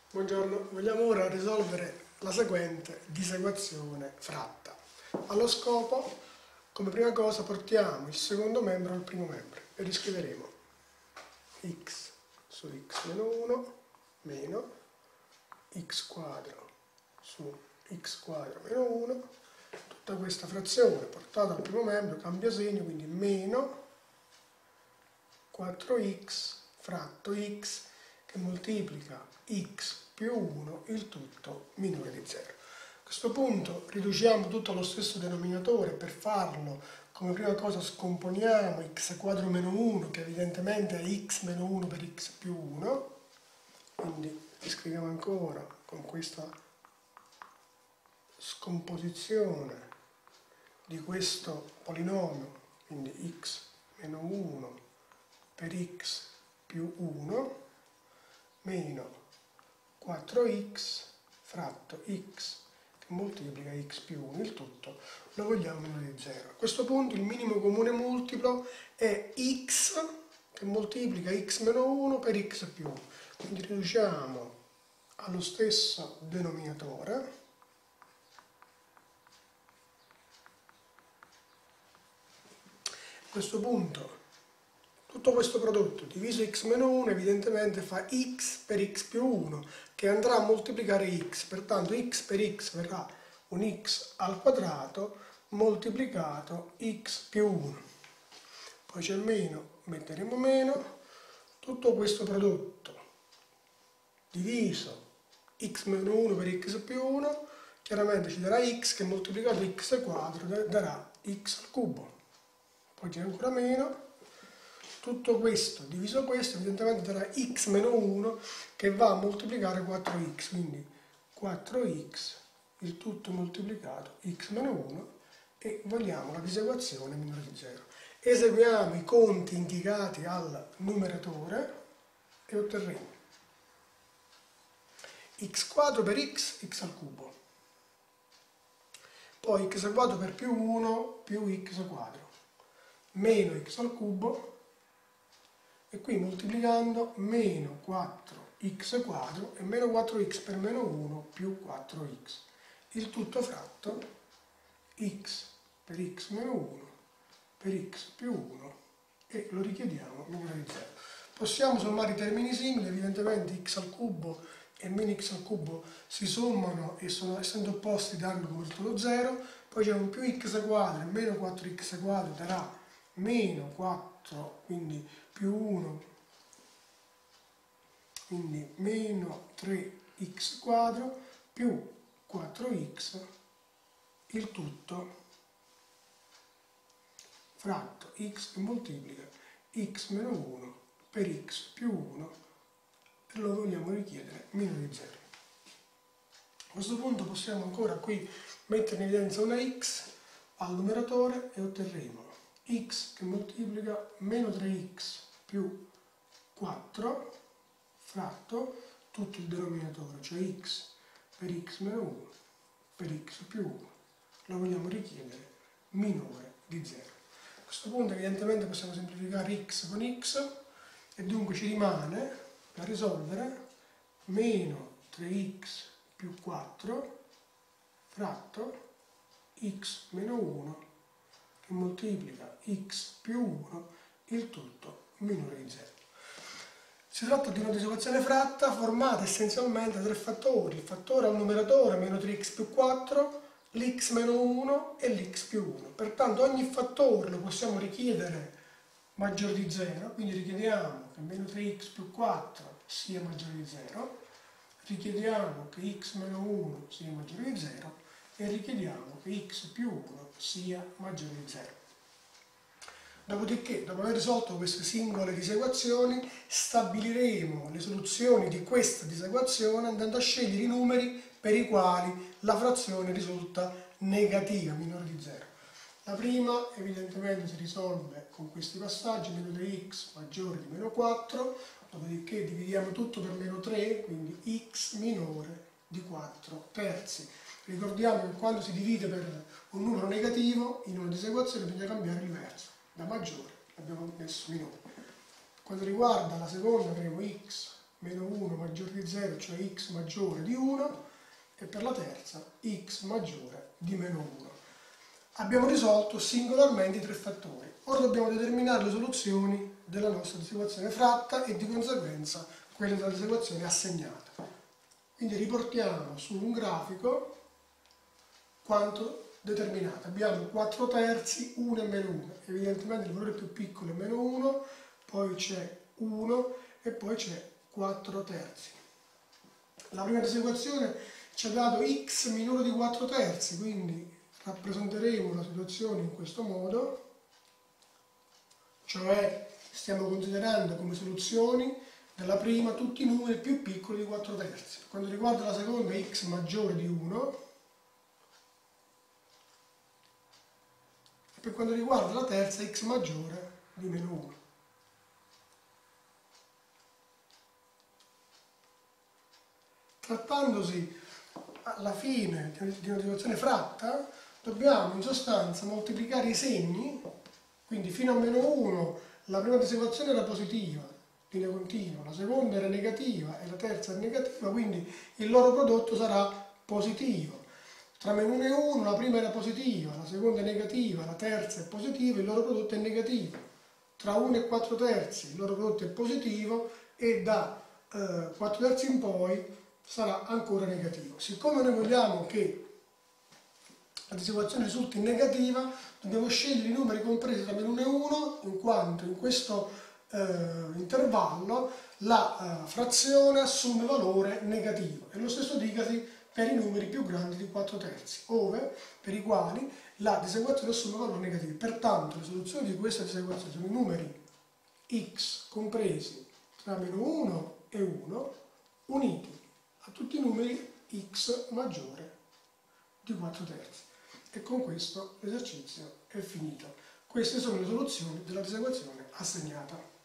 Buongiorno, vogliamo ora risolvere la seguente disequazione fratta. Allo scopo, come prima cosa, portiamo il secondo membro al primo membro e riscriveremo x su x meno 1 meno x quadro su x quadro meno 1. Tutta questa frazione portata al primo membro cambia segno, quindi meno 4x fratto x che moltiplica x più 1, il tutto minore di 0. A questo punto riduciamo tutto allo stesso denominatore. Per farlo, come prima cosa, scomponiamo x quadro meno 1, che evidentemente è x meno 1 per x più 1. Quindi scriviamo ancora con questa scomposizione di questo polinomio, quindi x meno 1 per x più 1 meno 4x fratto x che moltiplica x più 1, il tutto lo vogliamo minore di 0. A questo punto il minimo comune multiplo è x che moltiplica x meno 1 per x più 1, quindi riduciamo allo stesso denominatore. A questo punto tutto questo prodotto diviso x meno 1 evidentemente fa x per x più 1 che andrà a moltiplicare x, pertanto x per x verrà un x al quadrato moltiplicato x più 1. Poi c'è il meno, metteremo meno, tutto questo prodotto diviso x meno 1 per x più 1 chiaramente ci darà x che moltiplicato x quadro darà x al cubo. Poi c'è ancora meno. Tutto questo diviso questo evidentemente darà x meno 1 che va a moltiplicare 4x, quindi 4x, il tutto moltiplicato x meno 1 e vogliamo la disequazione minore di 0. Eseguiamo i conti indicati al numeratore e otterremo x quadro per x, x al cubo, poi x quadro per più 1 più x quadro, meno x al cubo, e qui moltiplicando meno 4x quadro e meno 4x per meno 1 più 4x, il tutto fratto x per x meno 1 per x più 1 e lo richiediamo minore di 0. Possiamo sommare i termini simili, evidentemente x al cubo e meno x al cubo si sommano e essendo opposti danno come risultato 0, poi c'è un più x quadro e meno 4x quadro darà meno 4, quindi più 1, quindi meno 3x quadro più 4x, il tutto fratto x che moltiplica x meno 1 per x più 1 e lo vogliamo richiedere minore di 0. A questo punto possiamo ancora qui mettere in evidenza una x al numeratore e otterremo x che moltiplica meno 3x più 4 fratto tutto il denominatore, cioè x per x meno 1 per x più 1, lo vogliamo richiedere minore di 0. A questo punto evidentemente possiamo semplificare x con x e dunque ci rimane da risolvere meno 3x più 4 fratto x meno 1 che moltiplica x più 1, il tutto minore di 0. Si tratta di una disequazione fratta formata essenzialmente da tre fattori: il fattore al numeratore meno 3x più 4, l'x meno 1 e l'x più 1. Pertanto ogni fattore lo possiamo richiedere maggiore di 0, quindi richiediamo che meno 3x più 4 sia maggiore di 0, richiediamo che x meno 1 sia maggiore di 0 e richiediamo che x più 1 sia maggiore di 0. Dopodiché, dopo aver risolto queste singole disequazioni, stabiliremo le soluzioni di questa disequazione andando a scegliere i numeri per i quali la frazione risulta negativa, minore di 0. La prima evidentemente si risolve con questi passaggi: meno 3x maggiore di meno 4, dopodiché dividiamo tutto per meno 3, quindi x minore di 4 terzi. Ricordiamo che quando si divide per un numero negativo in una disequazione bisogna cambiare il verso, da maggiore abbiamo messo minore. Quando riguarda la seconda avremo x meno 1 maggiore di 0, cioè x maggiore di 1, e per la terza x maggiore di meno 1. Abbiamo risolto singolarmente i tre fattori. Ora dobbiamo determinare le soluzioni della nostra disequazione fratta e di conseguenza quelle della disequazione assegnata. Quindi riportiamo su un grafico quanto determinato. Abbiamo 4 terzi, 1 e meno 1. Evidentemente il valore più piccolo è meno 1, poi c'è 1 e poi c'è 4 terzi. La prima disequazione ci ha dato x minore di 4 terzi, quindi rappresenteremo la situazione in questo modo, cioè stiamo considerando come soluzioni della prima tutti i numeri più piccoli di 4 terzi. Quando riguarda la seconda x maggiore di 1, e per quanto riguarda la terza x maggiore di meno 1. Trattandosi alla fine di una distribuzione fratta, dobbiamo in sostanza moltiplicare i segni, quindi fino a meno 1 la prima disequazione era positiva, linea continua, la seconda era negativa e la terza era negativa, quindi il loro prodotto sarà positivo. Tra meno 1 e 1 la prima era positiva, la seconda è negativa, la terza è positiva, il loro prodotto è negativo. Tra 1 e 4 terzi il loro prodotto è positivo e da 4 terzi in poi sarà ancora negativo. Siccome noi vogliamo che la disequazione risulti negativa, dobbiamo scegliere i numeri compresi tra meno 1 e 1, in quanto in questo intervallo la frazione assume valore negativo. E lo stesso dicasi per i numeri più grandi di 4 terzi, per i quali la disequazione assume valore negativo. Pertanto le soluzioni di questa disequazione sono i numeri x compresi tra meno 1 e 1 uniti a tutti i numeri x maggiore di 4 terzi. E con questo l'esercizio è finito. Queste sono le soluzioni della disequazione assegnata.